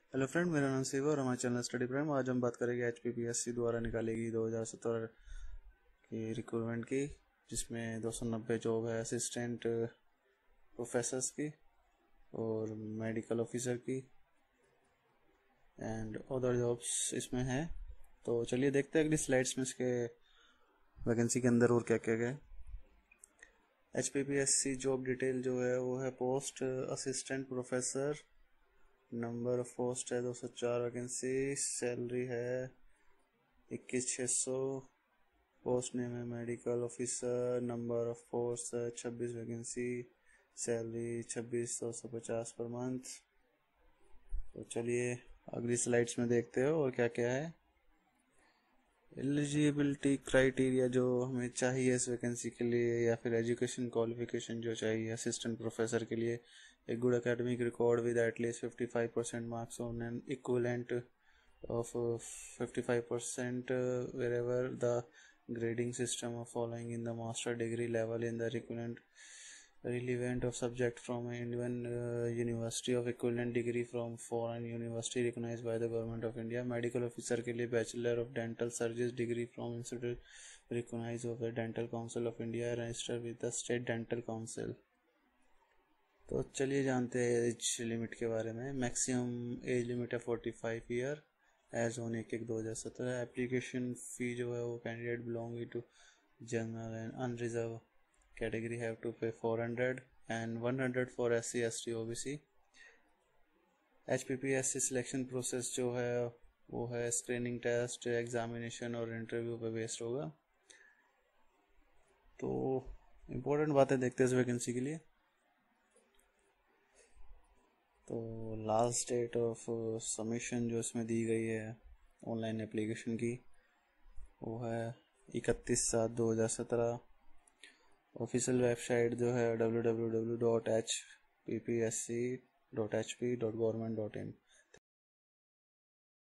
Hello friend, मेरा नाम शिव और हमारे चैनल स्टडी प्राइम। आज हम बात करेंगे HPPSC द्वारा निकालेगी 2017 की रिक्रूटमेंट की, जिसमें 290 जॉब है असिस्टेंट प्रोफेसर्स की और मेडिकल ऑफिसर की एंड अदर जॉब्स इसमें है। तो चलिए देखते हैं अगली स्लाइड्स में इसके वैकेंसी के अंदर और क्या क्या है। HPPSC जॉब डिटेल जो है वो है post assistant professor, number of post है 204 वैकेंसी, सैलरी है 21,600, पोस्ट नेम है medical officer, number of post है 26 वैकेंसी, सैलरी 26,250 पर मंथ। तो चलिए अगली स्लाइड्स में देखते हो और क्या क्या है। एलिजिबिलिटी क्राइटेरिया जो हमें चाहिए इस वैकेंसी के लिए, या फिर एजुकेशन क्वालिफिकेशन जो चाहिए असिस्टेंट प्रोफेसर के लिए, एक good academic record with at least 55% marks on an equivalent of 55% wherever the grading system of following in the master degree level in the relevant of subject from Indian university of equivalent degree from foreign university recognized by the government of India। Medical officer के लिए bachelor of dental surgery degree from institute recognize of the dental council of India, registered with the state dental council. तो चलिए जानते हैं age limit के बारे में। Maximum age limit है 45 year age on 1/1/2017। Application fee जो है वो candidate belonging to general and unreserve category have to pay 400 and 100 for SC ST OBC। HPPSC selection process जो है वो है स्क्रीनिंग टेस्ट, एग्जामिनेशन और इंटरव्यू पे बेस्ड होगा। तो इम्पोर्टेंट बातें देखते हैं इस वैकेंसी के लिए। तो लास्ट डेट ऑफ सबमिशन जो इसमें दी गई है ऑनलाइन एप्लीकेशन की वो है 31/7/2017। ऑफिशियल वेबसाइट जो है www.hppsc.hp.government.in।